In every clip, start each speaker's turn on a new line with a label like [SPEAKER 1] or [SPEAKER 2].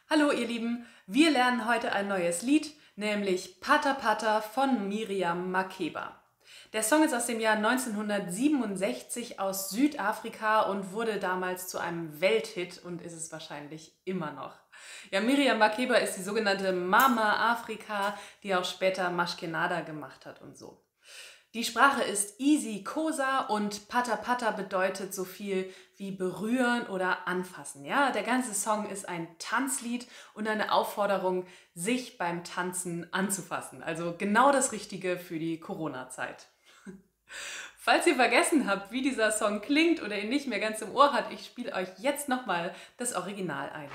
[SPEAKER 1] Hallo ihr Lieben, wir lernen heute ein neues Lied, nämlich Pata Pata von Miriam Makeba. Der Song ist aus dem Jahr 1967 aus Südafrika und wurde damals zu einem Welthit und ist es wahrscheinlich immer noch. Ja, Miriam Makeba ist die sogenannte Mama Afrika, die auch später Maschkenada gemacht hat und so. Die Sprache ist isiXhosa und Pata Pata bedeutet so viel wie berühren oder anfassen. Ja? Der ganze Song ist ein Tanzlied und eine Aufforderung, sich beim Tanzen anzufassen. Also genau das Richtige für die Corona-Zeit. Falls ihr vergessen habt, wie dieser Song klingt oder ihn nicht mehr ganz im Ohr hat, ich spiele euch jetzt nochmal das Original ein.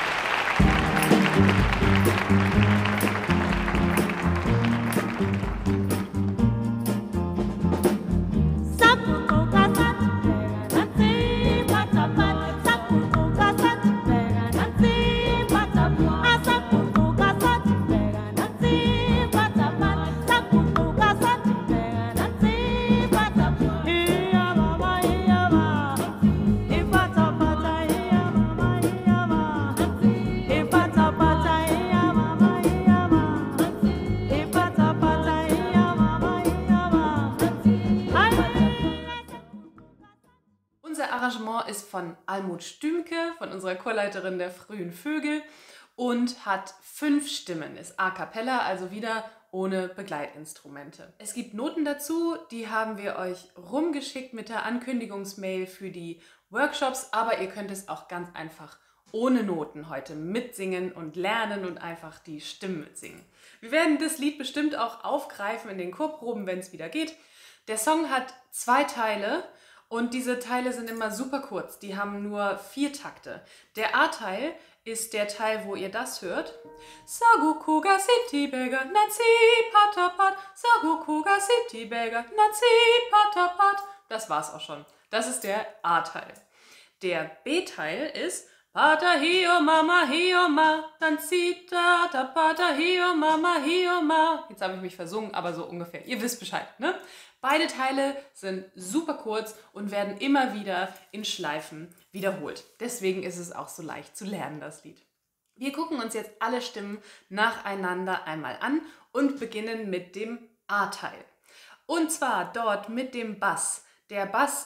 [SPEAKER 1] Unser Arrangement ist von Almut Stümke, von unserer Chorleiterin der Frühen Vögel und hat 5 Stimmen, ist a cappella, also wieder ohne Begleitinstrumente. Es gibt Noten dazu, die haben wir euch rumgeschickt mit der Ankündigungsmail für die Workshops, aber ihr könnt es auch ganz einfach ohne Noten heute mitsingen und lernen und einfach die Stimmen mitsingen. Wir werden das Lied bestimmt auch aufgreifen in den Chorproben, wenn es wieder geht. Der Song hat 2 Teile. Und diese Teile sind immer super kurz, die haben nur 4 Takte. Der A-Teil ist der Teil, wo ihr das hört. Sagukuga City Beggar, Nancy Patapat, Sagukuga City Beggar, Nancy Patapat. Das war's auch schon. Das ist der A-Teil. Der B-Teil ist Pata hio mama hio ma, Nancy tata pata hio mama hio ma. Jetzt habe ich mich versungen, aber so ungefähr. Ihr wisst Bescheid, ne? Beide Teile sind super kurz und werden immer wieder in Schleifen wiederholt. Deswegen ist es auch so leicht zu lernen, das Lied. Wir gucken uns jetzt alle Stimmen nacheinander einmal an und beginnen mit dem A-Teil. Und zwar dort mit dem Bass. Der Bass,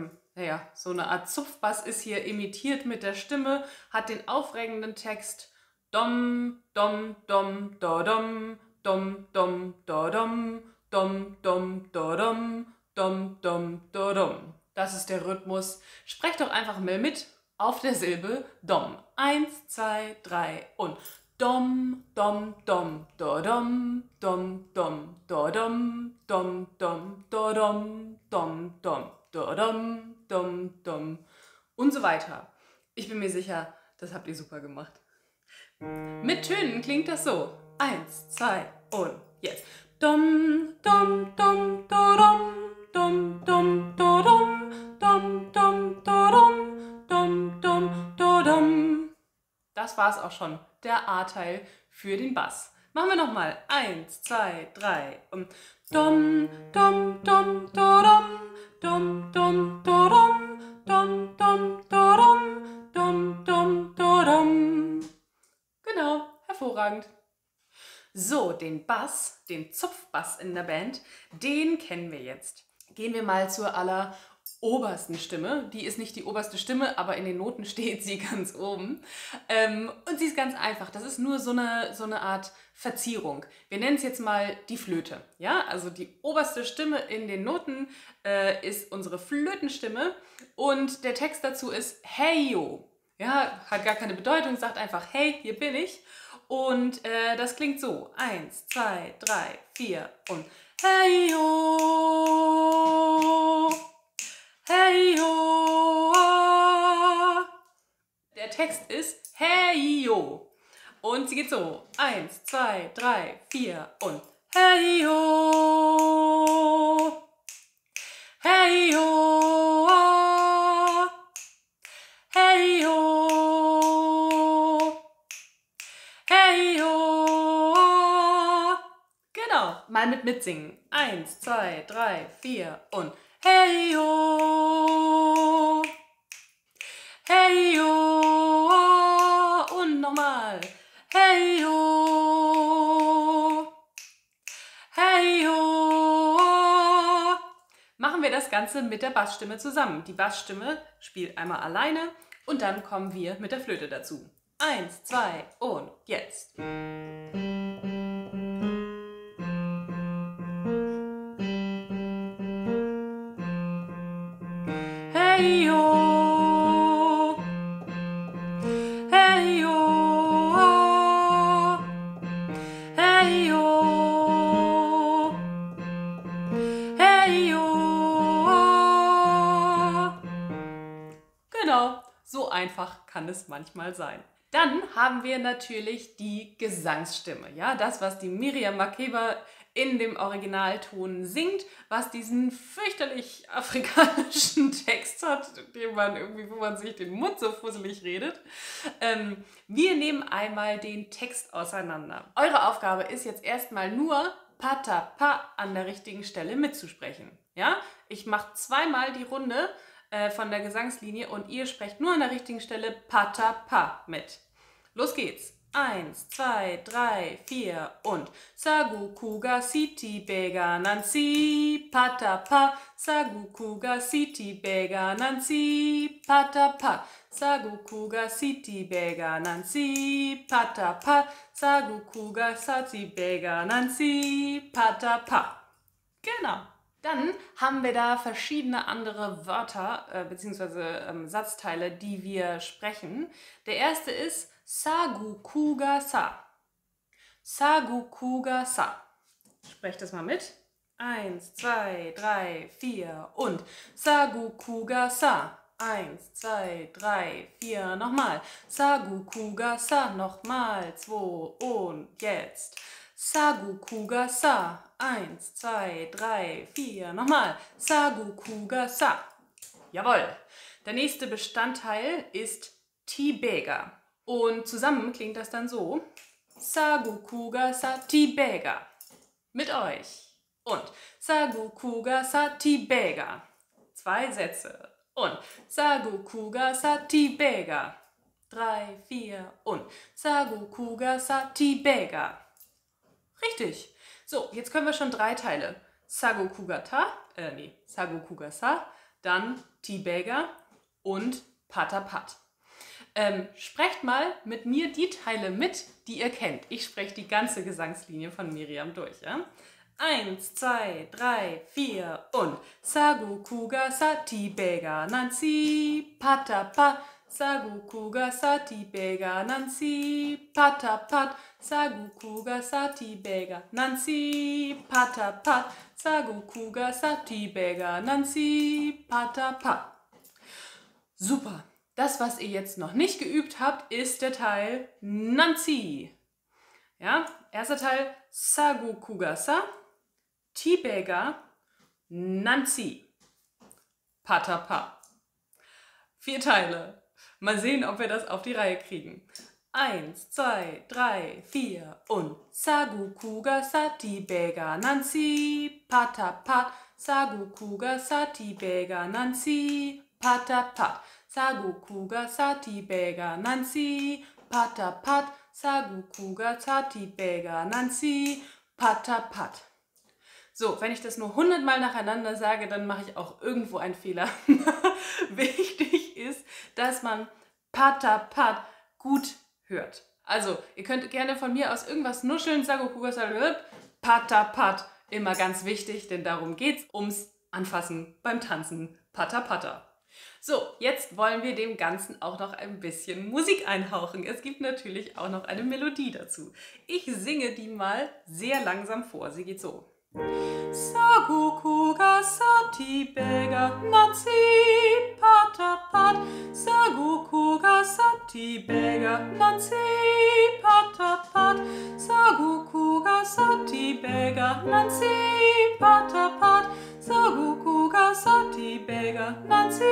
[SPEAKER 1] so eine Art Zupfbass ist hier imitiert mit der Stimme, hat den aufregenden Text Dom, Dom, Dom, Do, Dom, Dom, Dom, Do, Dom. Dom, dom, do, dom, dom, dom, do, dom. Das ist der Rhythmus. Sprecht doch einfach mal mit auf der Silbe Dom. 1, 2, 3 und Dom, dom, dom, do, dom, dom, dom, do, dom, dom, dom, do, dom, dom, dom, do, dom, dom, dom und so weiter. Ich bin mir sicher, das habt ihr super gemacht. Mit Tönen klingt das so. 1, 2 und jetzt. Dom, dom, dom, do, dom, dom, dom, do, dom, dom, dom, do, dom, dom, dom, do, dom. Das war's auch schon, der A-Teil für den Bass. Machen wir nochmal. 1, 2, 3 und dom, dom, dom, do, dom, dom, dom, do, dom, dom, dom, do, dom, dom, dom, do, dom. Genau, hervorragend. So, den Bass, den Zupfbass in der Band, den kennen wir jetzt. Gehen wir mal zur allerobersten Stimme. Die ist nicht die oberste Stimme, aber in den Noten steht sie ganz oben. Und sie ist ganz einfach. Das ist nur so eine Art Verzierung. Wir nennen es jetzt mal die Flöte. Ja? Also die oberste Stimme in den Noten ist unsere Flötenstimme. Und der Text dazu ist Hey yo. Ja, hat gar keine Bedeutung, sagt einfach Hey, hier bin ich. Und das klingt so. 1, 2, 3, 4 und Hey yo, hey yo. Der Text ist Hey yo. Und sie geht so. 1, 2, 3, 4 und Hey yo, hey yo, hey yo. Hey ho! Genau, mal mitsingen. 1, 2, 3, 4 und Hey ho! Hey ho! Und nochmal. machen wir das Ganze mit der Bassstimme zusammen. Die Bassstimme spielt einmal alleine und dann kommen wir mit der Flöte dazu. 1, 2 und jetzt. Hey yo, hey yo, hey yo, hey yo. Genau, so einfach kann es manchmal sein. Dann haben wir natürlich die Gesangsstimme, ja, das, was die Miriam Makeba in dem Originalton singt, was diesen fürchterlich afrikanischen Text hat, wo man sich den Mund so fusselig redet. Wir nehmen einmal den Text auseinander. Eure Aufgabe ist jetzt erstmal nur Patapa an der richtigen Stelle mitzusprechen. Ja? Ich mache zweimal die Runde von der Gesangslinie und ihr sprecht nur an der richtigen Stelle Patapa mit. Los geht's. 1, 2, 3, 4 und Sagu Kuga Siti Bega Nancy Patapa Sagu Kuga Siti Bega Nancy Patapa Sagu Kuga Siti Bega Nancy Patapa Sagu Kuga Siti Bega Nancy Patapa. Genau. Dann haben wir da verschiedene andere Wörter bzw. Satzteile, die wir sprechen. Der erste ist Sagu Kuga Sa. Sagu Kuga Sa. Sprecht das mal mit. 1, 2, 3, 4 und Sagu Kuga Sa. 1, 2, 3, 4, nochmal. Sagu Kuga Sa, nochmal. 2 und jetzt. Sagu Kuga Sa. 1, 2, 3, 4, nochmal. Sagu Kuga Sa. Jawohl. Der nächste Bestandteil ist Tibega. Und zusammen klingt das dann so. Sagu Kuga Sa Tibega. Mit euch. Und Sagu Kuga Sa Tibega. 2 Sätze. Und Sagu Kuga Sa Tibega. 3, 4 und Sagu Kuga Sa Tibega. Richtig. So, jetzt können wir schon 3 Teile. Sagu Kuga Sagu Kuga Sa, dann Tibega und Patapat. Sprecht mal mit mir die Teile mit, die ihr kennt. Ich spreche die ganze Gesangslinie von Miriam durch. Ja? 1, 2, 3, 4 und Sagu Kuga Sa Tibega Nancy Patapat. Sagu Kuga Sa Tibega Nancy Patapat. Sagu Kuga Sa Tibega Nancy Patapat. Sagu Kuga Sa Tibega Nancy Patapat. Super. Das, was ihr jetzt noch nicht geübt habt, ist der Teil Nancy. Ja, erster Teil Sagu Kuga Sa Tibega Nancy Patapa. 4 Teile. Mal sehen, ob wir das auf die Reihe kriegen. 1, 2, 3, 4 und Sagu Kuga Sa Tibega Nancy Patapat. Sagu Kuga Sa Tibega Nancy Patapat. Sagu Kuga Sa Tibega Nancy Patapat. Sagu Kuga Sa Tibega Nancy Patapat. So, wenn ich das nur 100 Mal nacheinander sage, dann mache ich auch irgendwo einen Fehler. Wichtig ist, dass man Patapat gut hört. Also, ihr könnt gerne von mir aus irgendwas nuscheln, Sagu Kuga Sa Patapat. Immer ganz wichtig, denn darum geht's, ums Anfassen beim Tanzen. Patapata. So, jetzt wollen wir dem Ganzen auch noch ein bisschen Musik einhauchen. Es gibt natürlich auch noch eine Melodie dazu. Ich singe die mal sehr langsam vor. Sie geht so. Sagu Kuga Sa Tibega Nancy Patapat. Sagu Kuga Sa Tibega Nancy Patapat. Sagu Kuga Sa Tibega Nancy Patapat. Sagu Kuga Sa Tibega Nancy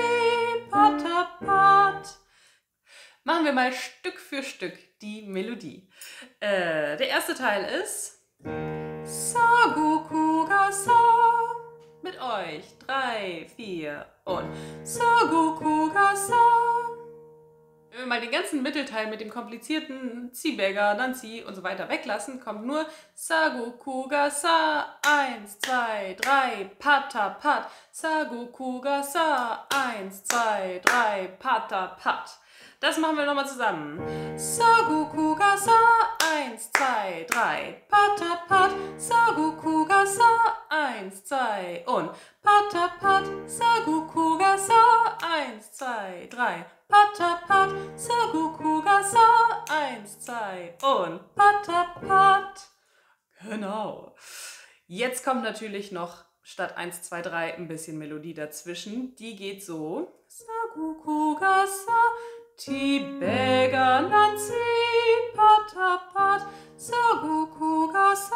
[SPEAKER 1] Patapat. Machen wir mal Stück für Stück die Melodie. Der erste Teil ist Sagu Kuga Sa. Mit euch. 3, 4 und Sagu Kuga Sa. wir mal den ganzen Mittelteil mit dem komplizierten Ziehbäger, Nanzi und so weiter weglassen, kommt nur Sagu Kuga Sa 1, 2, 3, Pata Pat. Sagu Kuga Sa 1, 2, 3, Pata Pat. Das machen wir nochmal zusammen. Sagu Kuga Sa 1, 2, 3, Pata Pat. Sagu Kuga Sa 1, 2 und Pata Pat. Sagu Kuga Sa 1, 2, 3. Pata Pat. Sagu Kuga Sa 1, 2 und Pata Pat. Genau. Jetzt kommt natürlich noch statt 1, 2, 3 ein bisschen Melodie dazwischen. Die geht so. Sagu Kuga Sa Tibega Nanzi Pata Pat. Sagu Kuga Sa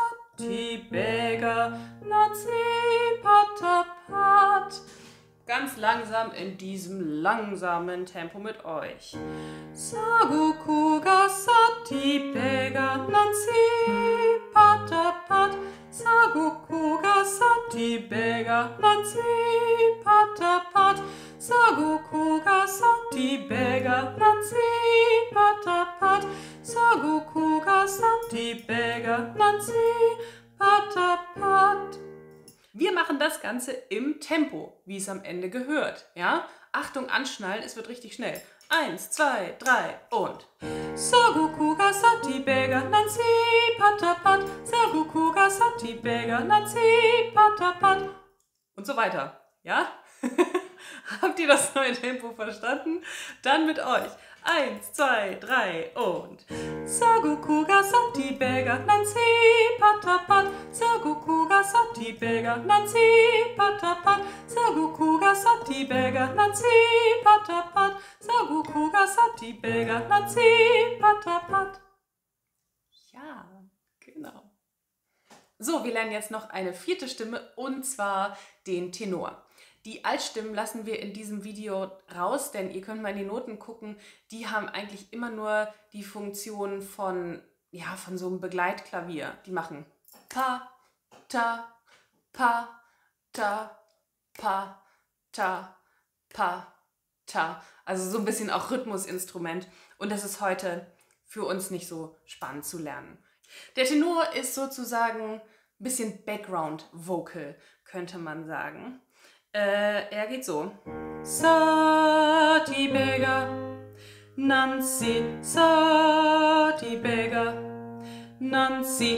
[SPEAKER 1] Tibega Nanzi Pata Pat. Ganz langsam in diesem langsamen Tempo mit euch. Sagu Kuga Sa Tibega Nanzi Pata Pat. Sagu Kuga Sa Tibega Nanzi Pata Pat. Sagu Kuga Sa Tibega Nanzi Pata Pat. Sagu Kuga Sa Tibega Nanzi Pata Pat. Wir machen das Ganze im Tempo, wie es am Ende gehört. Ja? Achtung, anschnallen, es wird richtig schnell. 1, 2, 3 und Sagu Kuga Sa Tibega Nanzi Pata Pat. Sagu Kuga Sa Tibega Nanzi Pata Pat. Und so weiter. Ja? Habt ihr das neue Tempo verstanden? Dann mit euch. 1, 2, 3 und Sagu Kuga Sa Tibega Nanzi Pata Pat. Sagu Kuga Sa Tibega Nanzi Pata Pat. Sagu Kuga Sa Tibega Nanzi Pata Pat. Sagu Kuga Sa Tibega Nanzi Pata Pat. Ja, genau. So, wir lernen jetzt noch eine vierte Stimme und zwar den Tenor. Die Altstimmen lassen wir in diesem Video raus, denn ihr könnt mal in die Noten gucken, die haben eigentlich immer nur die Funktion von so einem Begleitklavier. Die machen Pa, Ta, Pa, Ta, Pa, Ta, Pa, Ta. Also so ein bisschen auch Rhythmusinstrument und das ist heute für uns nicht so spannend zu lernen. Der Tenor ist sozusagen ein bisschen Background Vocal, könnte man sagen. Er geht so. Sa Tibega Nanzi Sa Tibega Nanzi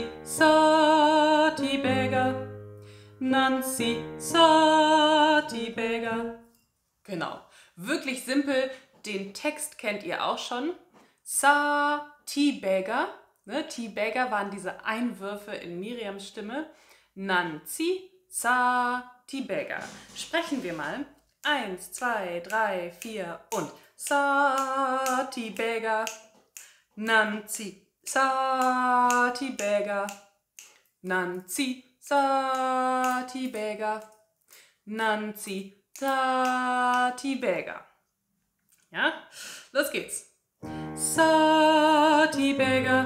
[SPEAKER 1] Sa Tibega Nanzi Sa Tibega. Genau. Wirklich simpel. Den Text kennt ihr auch schon. Sa Tibega. Ne? Tibega waren diese Einwürfe in Miriams Stimme. Nanzi Sa Tibega. Sprechen wir mal. 1, 2, 3, 4 und Sa Tibega Nanzi Sa Tibega Nanzi Sa Tibega Nanzi Sa Tibega. Ja, los geht's. Sa Tibega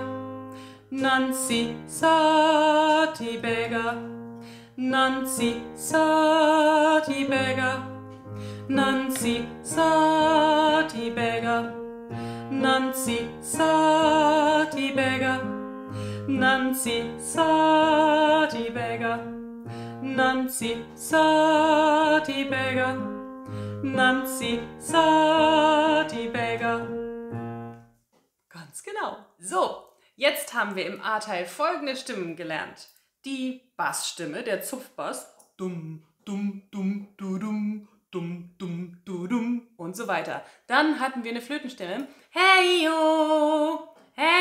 [SPEAKER 1] Nanzi Sa Tibega Nanzi Sa Tibega Nanzi Sa Tibega Nanzi Sa Tibega Nanzi Sa Tibega Nanzi Sa Tibega Nanzi Sa Tibega. Ganz genau. So, jetzt haben wir im A-Teil folgende Stimmen gelernt. Die Bassstimme, der Zupfbass, dum, dum, dum, du, dum, dum, dum, du, dum und so weiter. Dann hatten wir eine Flötenstimme, hey yo,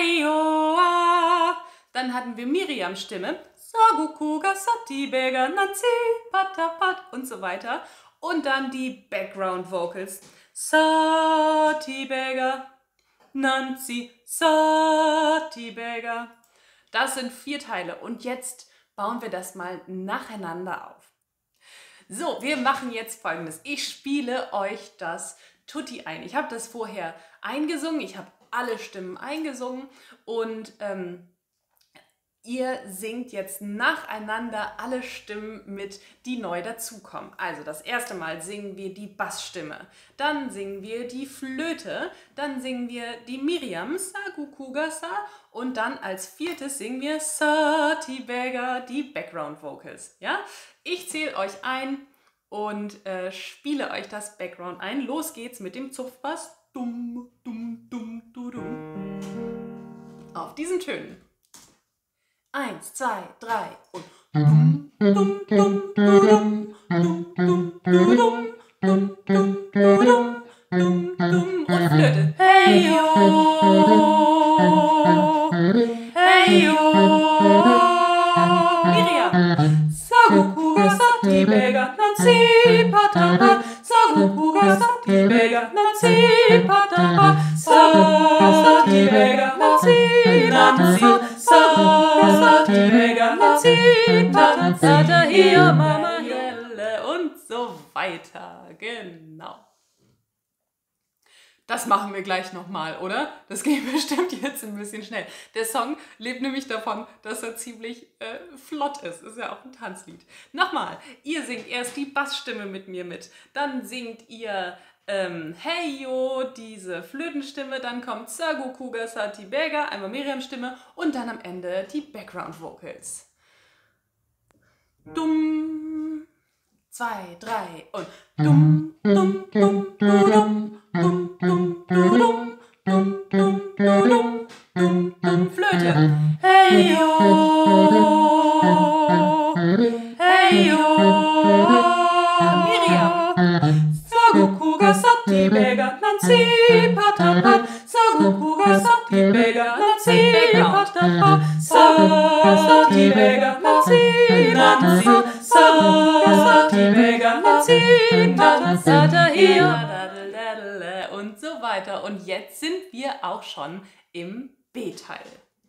[SPEAKER 1] ah. Dann hatten wir Miriams Stimme, Sagu Kuga Sa Tibega Nanzi Pata Pat und so weiter. Und dann die Background Vocals, Sa Tibega Nanzi Sa Tibega. Das sind 4 Teile und jetzt bauen wir das mal nacheinander auf. So, wir machen jetzt Folgendes. Ich spiele euch das Tutti ein. Ich habe das vorher eingesungen, ich habe alle Stimmen eingesungen und Ihr singt jetzt nacheinander alle Stimmen mit, die neu dazukommen. Also das erste Mal singen wir die Bassstimme, dann singen wir die Flöte, dann singen wir die Miriam, Sagukugasa, und dann als viertes singen wir Sati Bega, die Background Vocals. Ja? Ich zähle euch ein und spiele euch das Background ein. Los geht's mit dem Zupfbass. Dum, dum, dum, du, dum. Auf diesen Tönen. 1, 2, 3 und dum, dum, dum, dum, dum, dum, dum, dum, dum, dum, dum, dum, dum und Flöte. Hey yo, hey yo, Miriam. Sagukuga sati bega nansi patapa, Sagukuga sati bega nansi patapa, sati bega nansi nansi. Sati Bega Nansi Patata hier Mama Helle und so weiter. Genau. Das machen wir gleich nochmal, oder? Das geht bestimmt jetzt ein bisschen schnell. Der Song lebt nämlich davon, dass er ziemlich flott ist. Ist ja auch ein Tanzlied. Nochmal, ihr singt erst die Bassstimme mit mir mit. Dann singt ihr Hey yo, diese Flötenstimme, dann kommt Sagukuga Sati Bega, einmal Miriams Stimme und dann am Ende die Background Vocals. Dumm, 2, 3 und dumm, dumm, dumm, dumm, dumm, dumm, dumm, dumm, dumm, dumm, dumm, dumm, Flöte. Hey yo, hey yo, Miriam. Sagukuga sati bega nansi patapa, Sagukuga sati bega nansi patapa, sati bega nansi nansi, sati bega nansi nansi, hier und so weiter. Und jetzt sind wir auch schon im B-Teil.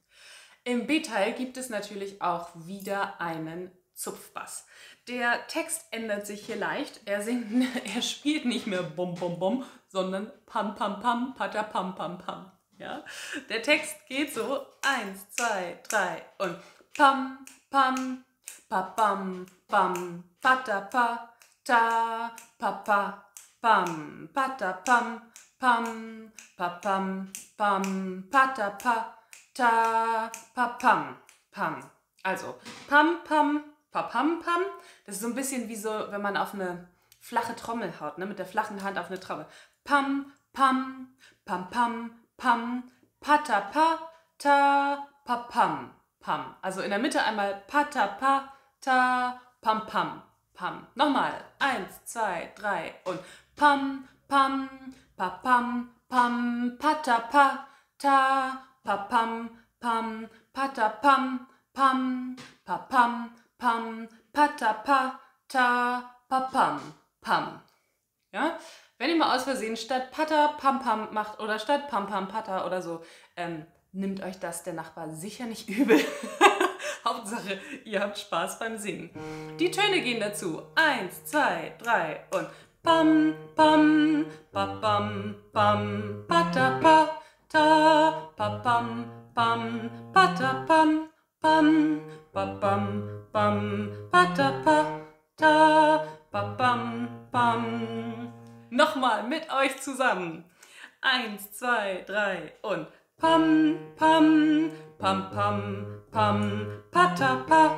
[SPEAKER 1] Im B-Teil gibt es natürlich auch wieder einen Zupfbass. Der Text ändert sich hier leicht. Er spielt nicht mehr bom bom bom, sondern pam pam pam, pata pam pam pam. Ja? Der Text geht so 1, 2, 3 und pam pam pa pam pam pata pa ta pa pa pam pata pam pam pa pam pam pata pa ta pa pam pam. Also pam pam pa pam pam. Das ist so ein bisschen wie so, wenn man auf eine flache Trommel haut, ne? Mit der flachen Hand auf eine Trommel. Pam pam pam pam pam pata pa ta pa pam pam. Also in der Mitte einmal pata pa ta pam pam pam. Nochmal 1, 2, 3 und pam pam pa pam pam pata pa ta pa pam pam pata pam pam pa pam pam pata pa ta pa pam pam. Ja? Wenn ihr mal aus Versehen statt pata pam pam macht oder statt pam pam pata oder so, nimmt euch das der Nachbar sicher nicht übel. Hauptsache, ihr habt Spaß beim Singen. Die Töne gehen dazu. 1, 2, 3 und pam pam pa pam pam pata pa ta pa pam pam pata pam pam pa pam pam pata pa ta pa pam pam. Nochmal mit euch zusammen. 1, 2, 3 und pam pam pam pam pam pata pa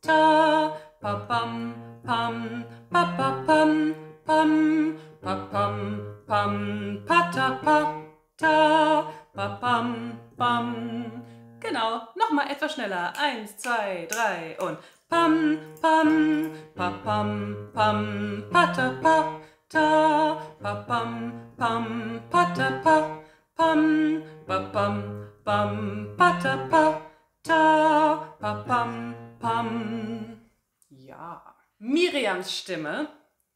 [SPEAKER 1] ta pa pam pam pa pa pam pam pa pam pam pata pa ta pa pam pam. Genau, nochmal etwas schneller. 1, 2, 3 und pam pam pa pam pam pata pa ta pa pam pam pata pa pam pa pam pam pata pa ta pa pam pam. Ja. Miriams Stimme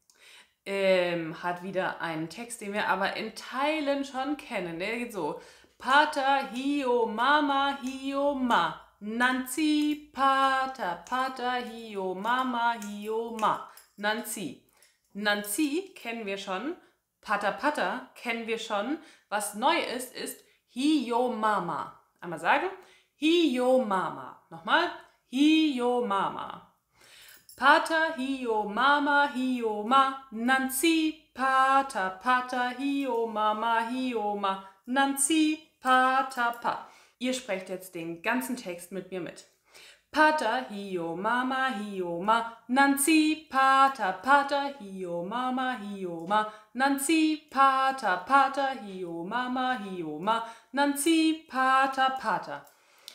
[SPEAKER 1] hat wieder einen Text, den wir aber in Teilen schon kennen. Der geht so: Pata hio mama hio ma, Nancy pata pata hio mama hio ma, Nancy. Nancy kennen wir schon, pata pata kennen wir schon. Was neu ist, ist hio mama. Einmal sagen: Hio Mama. Nochmal. Hio Mama. Pater, Hio Mama, Hio Ma, Nancy. Pater, Pater, Hio Mama, Hio Ma, Nancy. Pater, Pa. Ihr sprecht jetzt den ganzen Text mit mir mit. Pater, Hio Mama, Hio Ma, Nancy. Pater, Pater, Hio Mama, Hio Ma, Nancy. Pater, Pater, Hio Mama, Hio Ma, Nancy. Pater, Pater.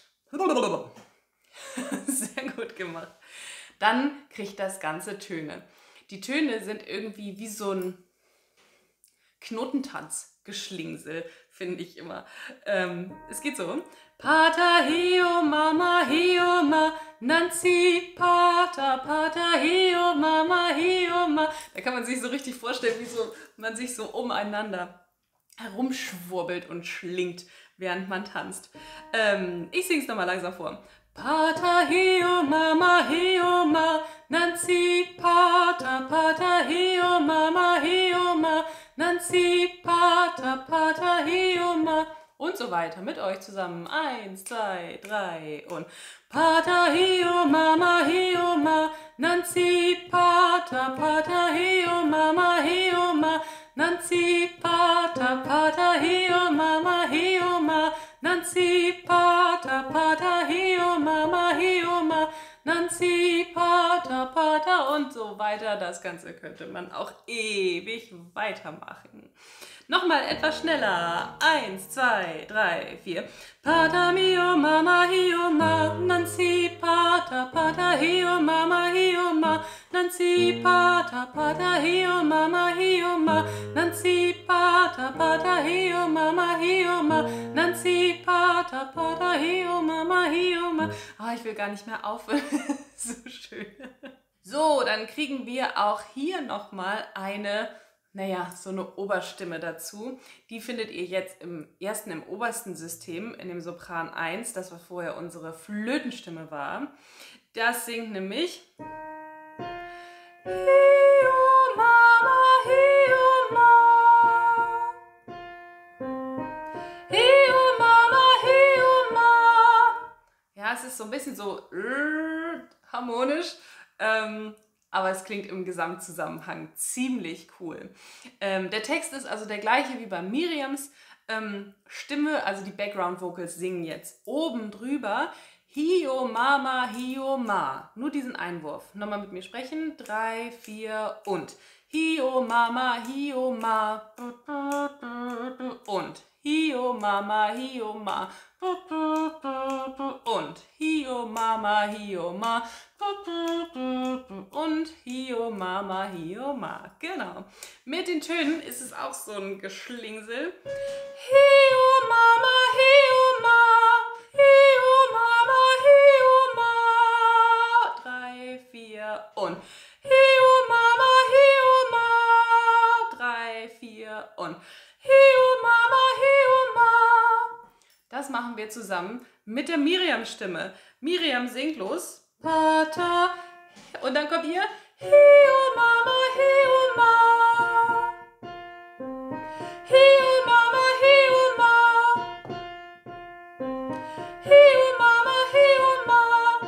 [SPEAKER 1] Sehr gut gemacht. Dann kriegt das Ganze Töne. Die Töne sind irgendwie wie so ein Knotentanz-Geschlingsel, finde ich immer. Es geht so. Pater, Hio, Mama, Hio, Ma, Nancy, Pater, Pater, Hio, Mama, Hio, Ma. Da kann man sich so richtig vorstellen, wie so, man sich so umeinander herumschwurbelt und schlingt, während man tanzt. Ich singe es nochmal langsam vor. Pater, Hio, Mama, Hio, Ma, Nancy, Pater, Pater, Hio, Mama, Hio, Ma, Nancy, Pater, Pater, Hio, Ma. Und so weiter mit euch zusammen. 1, 2, 3 und Pater, Hio, Mama, Hio, Ma, Nancy, Pater, Pater, Hio, Mama, Hio, Ma, Nancy, Pater, Pater, Hio, Mama, Hio, Ma, Nancy, Pater, Pater, Hio, Mama, Hio, Ma, Nancy, Pater, Pater und so weiter. Das Ganze könnte man auch ewig weitermachen. Nochmal etwas schneller. 1, 2, 3, 4. Pater mio, Mama, Hio, Ma, Nancy, Pater, Pater, Hio, Mama, Hio, Ma, Nancy, Pater, Pater, Hio, Mama, Hio, Ma, Nancy, Pater, Pater, Hio, Mama, Hio, Ma, Nancy, Pater, Pater, Hio, Mama, Hio, Ma. Oh, ich will gar nicht mehr aufhören. So schön. So, dann kriegen wir auch hier nochmal so eine Oberstimme dazu. Die findet ihr jetzt im obersten System, in dem Sopran 1, das was vorher unsere Flötenstimme war. Das singt nämlich Hio Mama, Hio Ma. Hio Mama, Hio Ma. Ja, es ist so ein bisschen so harmonisch. Aber es klingt im Gesamtzusammenhang ziemlich cool. Der Text ist also der gleiche wie bei Miriams Stimme, also die Background Vocals singen jetzt oben drüber Hio Mama, Hio Ma. Nur diesen Einwurf. Nochmal mit mir sprechen. 3, 4 und Hio Mama, Hio Ma. Und Hio Mama, Hio Ma. Und Hio Mama, Hio Ma. Und Hio Mama, Hio Ma. Genau. Mit den Tönen ist es auch so ein Geschlingsel. Hio Mama, Hio Ma. Hio Mama, Hio Ma. 3, 4 und Hio Mama, Hio Ma. 3, 4 und Hio Mama, Hio Ma. Das machen wir zusammen mit der Miriam-Stimme. Miriam singt los. Pater. Und dann kommt hier Hio Mama, Hio Ma. Hio Mama, Hio Ma. Hio Mama, Hio Ma.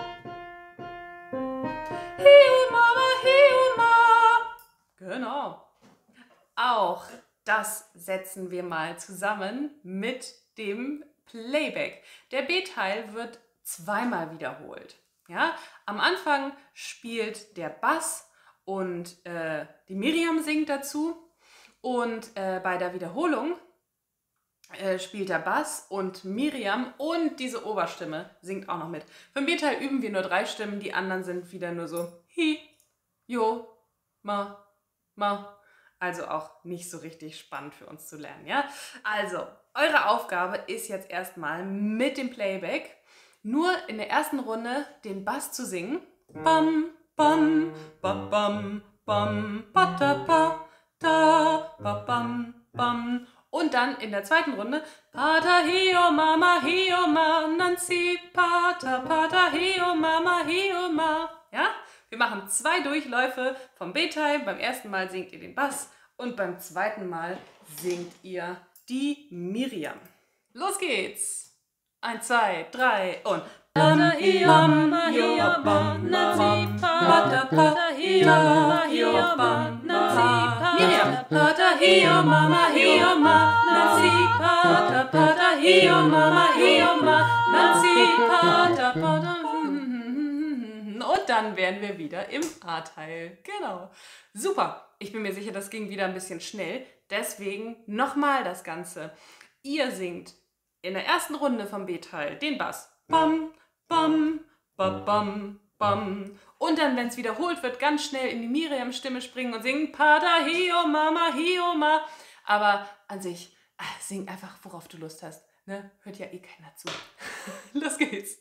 [SPEAKER 1] Hio Mama, Hio Ma. Genau. Auch das setzen wir mal zusammen mit dem Playback. Der B-Teil wird zweimal wiederholt. Ja? Am Anfang spielt der Bass und die Miriam singt dazu und bei der Wiederholung spielt der Bass und Miriam und diese Oberstimme singt auch noch mit. Für den B-Teil üben wir nur 3 Stimmen, die anderen sind wieder nur so Hi, Jo, Ma, Ma. Also auch nicht so richtig spannend für uns zu lernen. Ja? Also, eure Aufgabe ist jetzt erstmal mit dem Playback nur in der ersten Runde den Bass zu singen. Bam, bam, ba, bam, bam, ba, da, ba, da, ba, bam, bam. Und dann in der zweiten Runde Pater, Hio, Mama, Hio, Ma, Nancy, Pater, Pater, Hio, Mama, Hio, Ma. Ja? Wir machen 2 Durchläufe vom B-Teil. Beim ersten Mal singt ihr den Bass und beim zweiten Mal singt ihr die Miriam. Los geht's! 1, 2, 3 und
[SPEAKER 2] Pata hier, Mama hier, Nancy, Pata, Pata hier, Mama hier, Nancy,
[SPEAKER 1] Miriam.
[SPEAKER 2] Pata hier, Mama hier, Nancy, Pata, Pata hier, Mama hier, Nancy, Pata, Pata.
[SPEAKER 1] Und dann wären wir wieder im A-Teil. Genau. Super. Ich bin mir sicher, das ging wieder ein bisschen schnell. Deswegen nochmal das Ganze. Ihr singt in der ersten Runde vom B-Teil den Bass. Bam, bam, bam, bam, bam. Und dann, wenn es wiederholt wird, ganz schnell in die Miriam-Stimme springen und singen Pata hio, Mama hio, ma. Aber an sich, sing einfach, worauf du Lust hast. Ne? Hört ja eh keiner zu. Los geht's.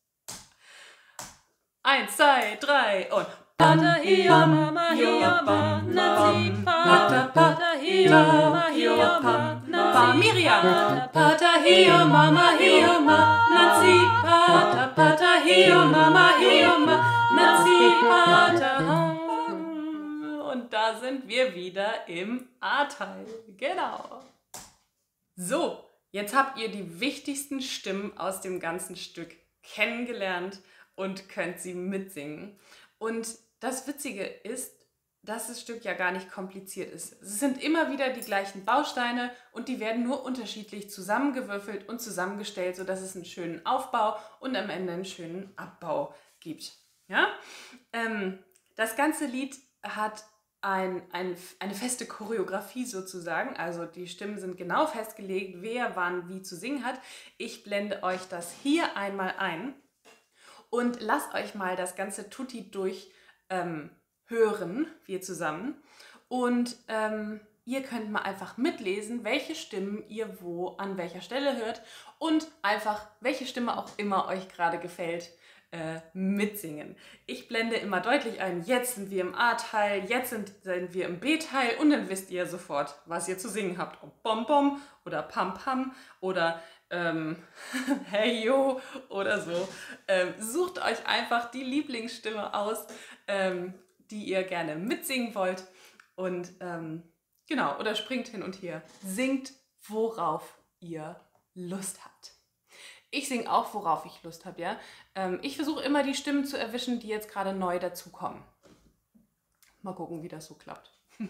[SPEAKER 1] 1, 2, 3 und
[SPEAKER 2] Pata hier, Mama hier, Nancy, Pata, Pata hier, Mama hier, Nancy,
[SPEAKER 1] Miriam.
[SPEAKER 2] Pata hier, Mama hier, Nancy, Pata, Pata hier, Mama hier, Nancy, Pata.
[SPEAKER 1] Und da sind wir wieder im A-Teil. Genau. So, jetzt habt ihr die wichtigsten Stimmen aus dem ganzen Stück kennengelernt und könnt sie mitsingen. Und das Witzige ist, dass das Stück ja gar nicht kompliziert ist. Es sind immer wieder die gleichen Bausteine und die werden nur unterschiedlich zusammengewürfelt und zusammengestellt, sodass es einen schönen Aufbau und am Ende einen schönen Abbau gibt. Ja? Das ganze Lied hat eine feste Choreografie sozusagen, also die Stimmen sind genau festgelegt, wer wann wie zu singen hat. Ich blende euch das hier einmal ein und lasst euch mal das ganze Tutti durch hören, wir zusammen. Und ihr könnt mal einfach mitlesen, welche Stimmen ihr wo an welcher Stelle hört und einfach, welche Stimme auch immer euch gerade gefällt, mitsingen. Ich blende immer deutlich ein, jetzt sind wir im A-Teil, jetzt sind wir im B-Teil und dann wisst ihr sofort, was ihr zu singen habt. Ob Bom Bom oder Pam Pam oder Hey Yo oder so. Sucht euch einfach die Lieblingsstimme aus, die ihr gerne mitsingen wollt und genau, oder springt hin und her. Singt, worauf ihr Lust habt. Ich singe auch, worauf ich Lust habe, ja. Ich versuche immer die Stimmen zu erwischen, die jetzt gerade neu dazukommen. Mal gucken, wie das so klappt.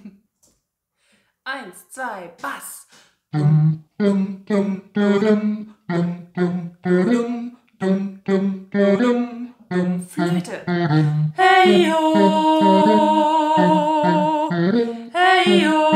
[SPEAKER 1] 1, 2, Bass. Flöte.
[SPEAKER 2] Hey yo, hey yo,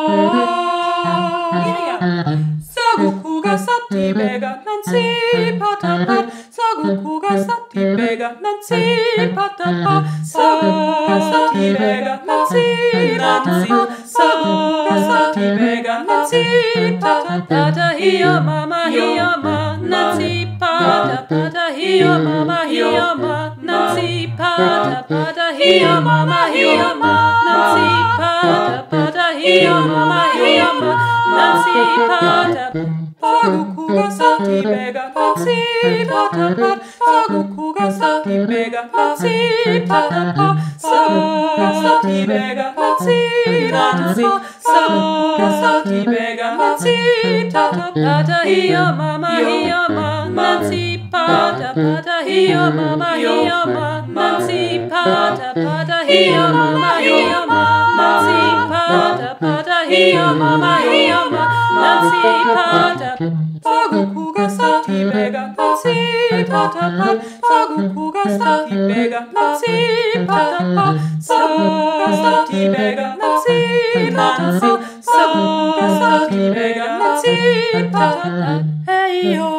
[SPEAKER 1] Miriam.
[SPEAKER 2] Sagukuga sati bega Nancy patapat, Sagukuga sati bega Nancy patapat, Sagukuga sati bega Nancy patapat, Sagukuga sati bega Nancy patapat, here mama here ma Nancy patapat, here mama here ma Nancy patapat, here mama here ma Nancy patapat, here mama here ma Nancy patapat. Sagukuga sati bega Nancy patapat, Sagukuga sati bega Nancy patapat, Sagukuga sati bega Nancy patapat, Sagukuga sati bega Nancy patapat, here mama here ma Nancy patapat, here mama here ma Nancy patapat, here mama here ma Nancy patapat, here mama here ma Nancy patapat. Sagukuga sati bega Nancy patapat, Sagukuga sati bega Nancy patapat, Sagukuga sati bega Nancy patapat, Sagukuga sati bega Nancy patapat. Hey yo,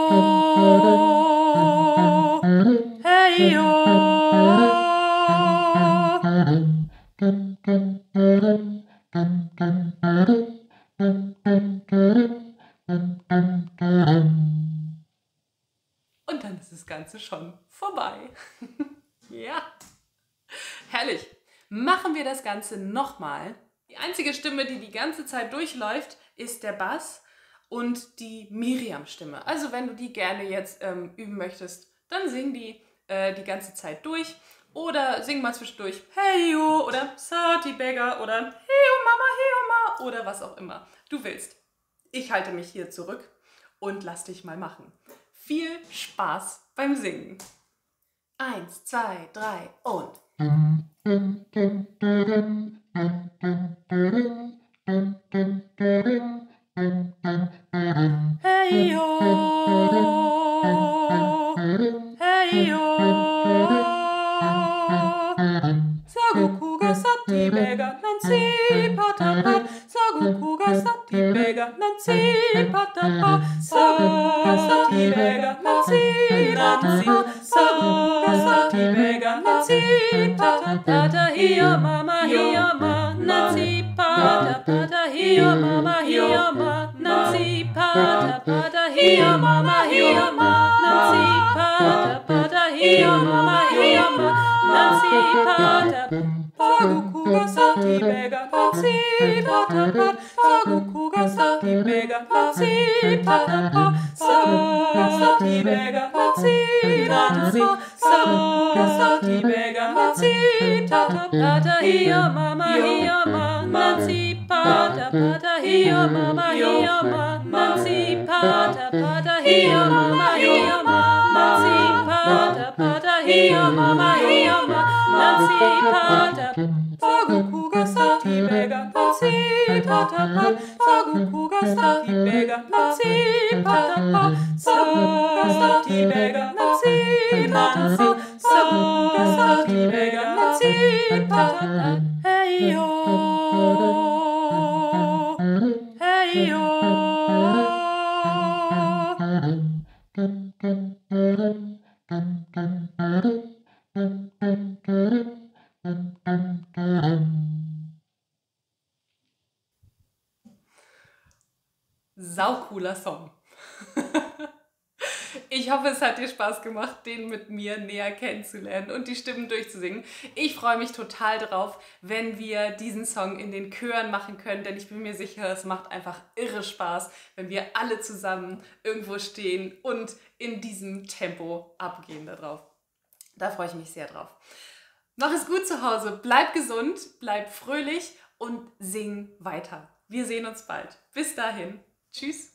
[SPEAKER 2] hey yo.
[SPEAKER 1] Und dann ist das Ganze schon vorbei. Ja, herrlich. Machen wir das Ganze nochmal. Die einzige Stimme, die die ganze Zeit durchläuft, ist der Bass und die Miriam-Stimme. Also wenn du die gerne jetzt üben möchtest, dann sing die ganze Zeit durch. Oder sing mal zwischendurch Hey yo oder Sati Beggar oder Hey yo Mama, Hey yo Ma oder was auch immer du willst. Ich halte mich hier zurück und lass dich mal machen. viel Spaß beim Singen. 1, 2, 3 und...
[SPEAKER 2] Hey yo, hey yo, Sagukuga Sati Bega Nancy Patapa, Sagukuga Sati Bega Nancy Patapa, Sagukuga Sati Bega Nancy Patapa, Sagukuga Sati Bega Nancy Patapa, Hiya Mama, Hiya Ma, Nancy Patapa, Hiya Mama, Hiya Ma, Nancy Patapa, Hiya Mama, Hiya Ma, Nancy Patapa, Hiya Mama, Hiya Ma, Nancy Patapa. Sagukuga Sati Bega Nancy Patapa, Sagukuga Sati Bega Nancy Patapa, Sagukuga Sati Bega Nancy Patapa, Sagukuga Sati Bega Nancy Patapa, Hiya Mama, Hiya Ma, Nancy Patapa, Hiya Mama, Hiya Ma, Nancy Patapa, Hiya Mama, Hiya Ma, Nancy Patapa, Hiya Mama, Hiya Ma, Nancy Patapa. Sagukuga Sati Bega Nancy Patapa, Sagukuga Sati Bega Nancy Patapa, Sagukuga Sati Bega Nancy Patapa, Sagukuga Sati Bega Nancy Patapa. Hey yo, hey yo.
[SPEAKER 1] Saucooler Song. Ich hoffe, es hat dir Spaß gemacht, den mit mir näher kennenzulernen und die Stimmen durchzusingen. Ich freue mich total drauf, wenn wir diesen Song in den Chören machen können, denn ich bin mir sicher, es macht einfach irre Spaß, wenn wir alle zusammen irgendwo stehen und in diesem Tempo abgehen da drauf. Da freue ich mich sehr drauf. Mach es gut zu Hause, bleib gesund, bleib fröhlich und sing weiter. Wir sehen uns bald. Bis dahin. Tschüss.